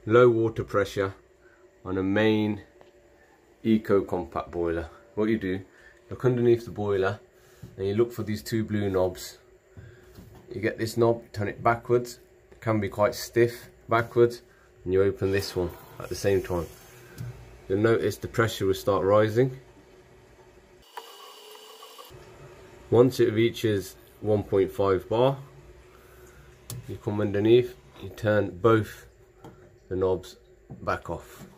low water pressure on a Main Eco Compact boiler. What you do, look underneath the boiler and you look for these two blue knobs. You get this knob, turn it backwards, it can be quite stiff backwards, and you open this one at the same time. You'll notice the pressure will start rising. Once it reaches 1.5 bar, you come underneath, you turn both the knobs back off.